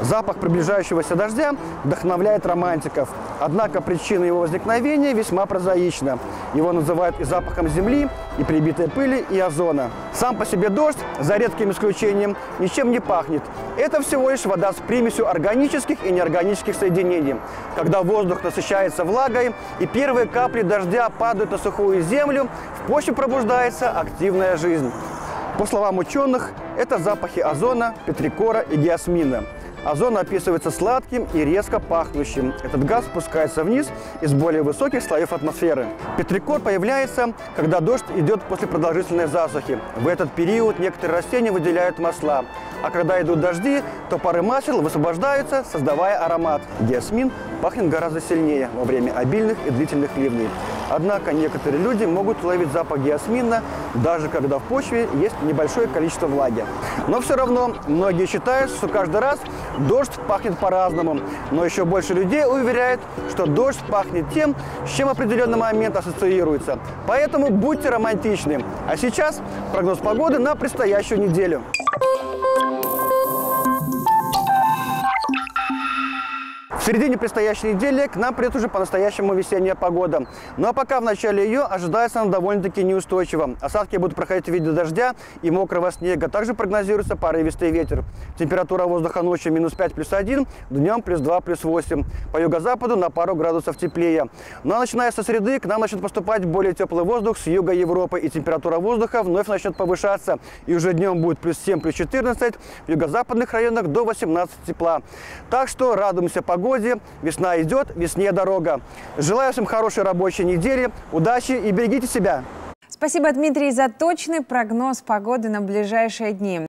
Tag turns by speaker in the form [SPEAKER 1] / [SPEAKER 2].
[SPEAKER 1] Запах приближающегося дождя вдохновляет романтиков. Однако причина его возникновения весьма прозаична. Его называют и запахом земли, и прибитой пыли, и озона. Сам по себе дождь, за редким исключением, ничем не пахнет. Это всего лишь вода с примесью органических и неорганических соединений. Когда воздух насыщается влагой и первые капли дождя падают на сухую землю, в почве пробуждается активная жизнь. По словам ученых, это запахи озона, петрикора и геосмина. Озон описывается сладким и резко пахнущим. Этот газ спускается вниз из более высоких слоев атмосферы. Петрикор появляется, когда дождь идет после продолжительной засухи. В этот период некоторые растения выделяют масла. А когда идут дожди, то пары масел высвобождаются, создавая аромат. Геосмин пахнет гораздо сильнее во время обильных и длительных ливней. Однако некоторые люди могут уловить запах геосмина, даже когда в почве есть небольшое количество влаги. Но все равно многие считают, что каждый раз дождь пахнет по-разному. Но еще больше людей уверяют, что дождь пахнет тем, с чем определенный момент ассоциируется. Поэтому будьте романтичны. А сейчас прогноз погоды на предстоящую неделю. В середине предстоящей недели к нам придет уже по-настоящему весенняя погода. Ну а пока в начале ее ожидается она довольно-таки неустойчиво. Осадки будут проходить в виде дождя и мокрого снега. Также прогнозируется порывистый ветер. Температура воздуха ночью -5 +1, днем +2 +8. По юго-западу на пару градусов теплее. Ну а начиная со среды к нам начнет поступать более теплый воздух с юга Европы. И температура воздуха вновь начнет повышаться. И уже днем будет +7 +14, в юго-западных районах до 18 тепла. Так что радуемся погоде. Весна идет, весне дорога. Желаю всем хорошей рабочей недели, удачи и берегите себя.
[SPEAKER 2] Спасибо, Дмитрий, за точный прогноз погоды на ближайшие дни.